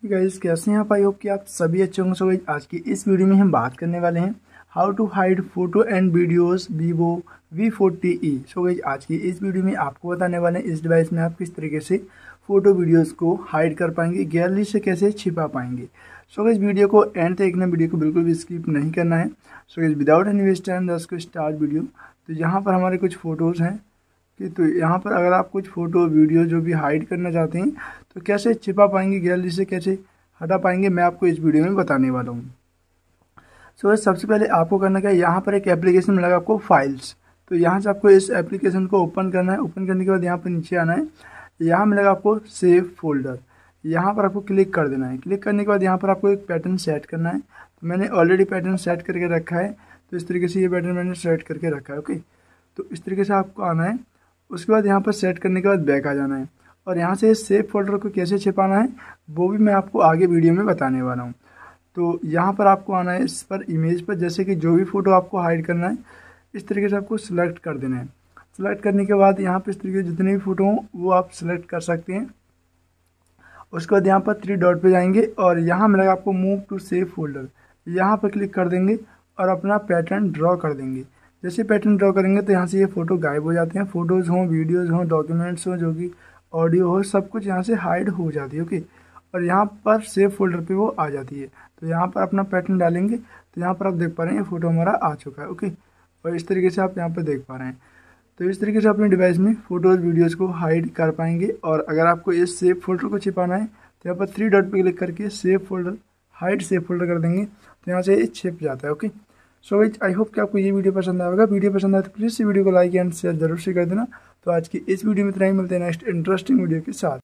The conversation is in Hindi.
गाइस कैसे हैं आप। आई होप कि आप सभी अच्छे होंगे। सो गाइस आज की इस वीडियो में हम बात करने वाले हैं how to hide photo and videos Vivo V40e। So guys आज की इस वीडियो में आपको बताने वाले हैं इस डिवाइस में आप किस तरीके से फोटो वीडियोस को हाइड कर पाएंगे, गैलरी से कैसे छिपा पाएंगे। सो गाइस वीडियो को एंड तक देखना, वीडियो को बिल्कुल भी स्किप नहीं करना है। So guys without any waste time let's go start video. तो यहाँ पर हमारे कुछ फोटोज़ हैं कि तो यहाँ पर अगर आप कुछ फ़ोटो वीडियो जो भी हाइड करना चाहते हैं तो कैसे छिपा पाएंगे, गैलरी से कैसे हटा पाएंगे, मैं आपको इस वीडियो में बताने वाला हूँ। सो सबसे पहले आपको करना क्या है, यहाँ पर एक एप्लीकेशन मिलेगा आपको फाइल्स। तो यहाँ से आपको इस एप्लीकेशन को ओपन करना है। ओपन करने के बाद यहाँ पर नीचे आना है, यहाँ मिलेगा आपको सेव फोल्डर। यहाँ पर आपको क्लिक कर देना है। क्लिक करने के बाद यहाँ पर आपको एक पैटर्न सेट करना है। तो मैंने ऑलरेडी पैटर्न सेट करके रखा है, तो इस तरीके से ये पैटर्न मैंने सेट करके रखा है। ओके, तो इस तरीके से आपको आना है। उसके बाद यहाँ पर सेट करने के बाद बैक आ जाना है और यहाँ से सेव फोल्डर को कैसे छिपाना है वो भी मैं आपको आगे वीडियो में बताने वाला हूँ। तो यहाँ पर आपको आना है इस पर इमेज पर, जैसे कि जो भी फ़ोटो आपको हाइड करना है इस तरीके से आपको सिलेक्ट कर देना है। सिलेक्ट करने के बाद यहाँ पर इस तरीके से जितने भी फ़ोटो हों वो आप सिलेक्ट कर सकते हैं। उसके बाद यहाँ पर 3 डॉट पे जाएंगे और यहाँ मिलेगा आपको मूव टू सेव फोल्डर। यहाँ पर क्लिक कर देंगे और अपना पैटर्न ड्रॉ कर देंगे। जैसे पैटर्न ड्रॉ करेंगे तो यहाँ से ये फ़ोटो गायब हो जाते हैं। फ़ोटोज़ हों, वीडियोज़ हों, डॉक्यूमेंट्स हों, जो कि ऑडियो हो, सब कुछ यहाँ से हाइड हो जाती है। ओके, और यहाँ पर सेव फोल्डर पे वो आ जाती है। तो यहाँ पर अपना पैटर्न डालेंगे तो यहाँ पर आप देख पा रहे हैं ये फ़ोटो हमारा आ चुका है। ओके, और इस तरीके से आप यहाँ पर देख पा रहे हैं। तो इस तरीके से अपने डिवाइस में फ़ोटोज़ वीडियोज़ को हाइड कर पाएंगे। और अगर आपको इस सेव फोल्डर को छिपाना है तो यहाँ पर 3 डॉट पर क्लिक करके save folder, hide save folder कर देंगे तो यहाँ से ये छिप जाता है। Okay, so guys I hope कि आपको ये वीडियो पसंद आएगा। वीडियो पसंद आए तो प्लीज़ इस वीडियो को लाइक एंड शेयर जरूर से कर देना। तो आज की इस वीडियो में इतना ही, मिलते हैं नेक्स्ट इंटरेस्टिंग वीडियो के साथ।